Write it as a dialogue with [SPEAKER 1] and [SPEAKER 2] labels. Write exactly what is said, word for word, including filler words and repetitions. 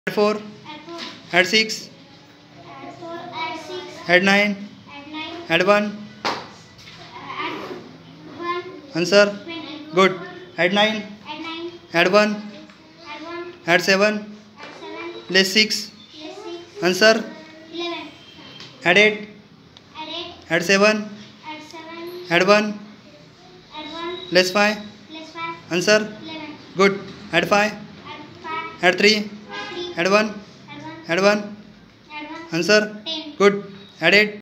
[SPEAKER 1] Add four.
[SPEAKER 2] Add four.
[SPEAKER 1] Add six.
[SPEAKER 2] Add four. Add six.
[SPEAKER 1] Add nine.
[SPEAKER 2] Add nine.
[SPEAKER 1] Add one.
[SPEAKER 2] Add one.
[SPEAKER 1] Answer.
[SPEAKER 2] Twenty.
[SPEAKER 1] Good. Add nine.
[SPEAKER 2] Add nine.
[SPEAKER 1] Add one.
[SPEAKER 2] Add one.
[SPEAKER 1] Add seven.
[SPEAKER 2] Add seven.
[SPEAKER 1] Less six.
[SPEAKER 2] Less six.
[SPEAKER 1] Answer.
[SPEAKER 2] Eleven.
[SPEAKER 1] Add eight.
[SPEAKER 2] Add eight.
[SPEAKER 1] Add seven.
[SPEAKER 2] Add seven.
[SPEAKER 1] Add one.
[SPEAKER 2] Add one.
[SPEAKER 1] Less five.
[SPEAKER 2] Less five.
[SPEAKER 1] Answer.
[SPEAKER 2] Eleven.
[SPEAKER 1] Good. Add five.
[SPEAKER 2] Add five.
[SPEAKER 1] Add three.
[SPEAKER 2] Add three.
[SPEAKER 1] Add one.
[SPEAKER 2] Add one.
[SPEAKER 1] Add one.
[SPEAKER 2] Add one.
[SPEAKER 1] Answer.
[SPEAKER 2] Ten.
[SPEAKER 1] Good. Add eight.